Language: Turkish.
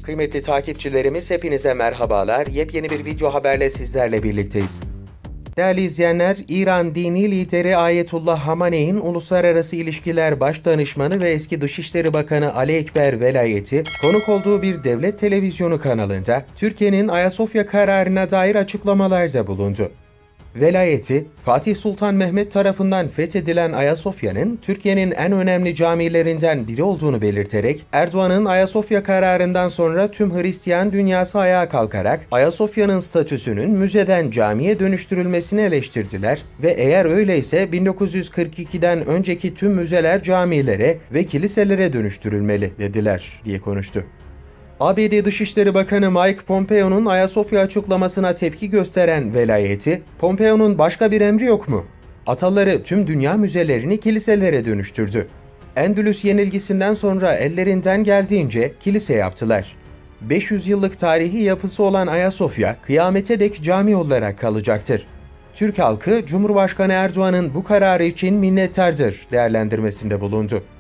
Kıymetli takipçilerimiz hepinize merhabalar. Yepyeni bir video haberle sizlerle birlikteyiz. Değerli izleyenler, İran dini lideri Ayetullah Hamane'in Uluslararası İlişkiler Başdanışmanı ve eski Dışişleri Bakanı Ali Ekber Velayeti, konuk olduğu bir devlet televizyonu kanalında Türkiye'nin Ayasofya kararına dair açıklamalarda bulundu. Velayeti, Fatih Sultan Mehmet tarafından fethedilen Ayasofya'nın Türkiye'nin en önemli camilerinden biri olduğunu belirterek, Erdoğan'ın Ayasofya kararından sonra tüm Hristiyan dünyası ayağa kalkarak Ayasofya'nın statüsünün müzeden camiye dönüştürülmesini eleştirdiler ve eğer öyleyse 1942'den önceki tüm müzeler camilere ve kiliselere dönüştürülmeli dediler diye konuştu. ABD Dışişleri Bakanı Mike Pompeo'nun Ayasofya açıklamasına tepki gösteren Velayeti, "Pompeo'nun başka bir emri yok mu? Ataları tüm dünya müzelerini kiliselere dönüştürdü. Endülüs yenilgisinden sonra ellerinden geldiğince kilise yaptılar. 500 yıllık tarihi yapısı olan Ayasofya, kıyamete dek cami olarak kalacaktır. Türk halkı, Cumhurbaşkanı Erdoğan'ın bu kararı için minnettardır" değerlendirmesinde bulundu.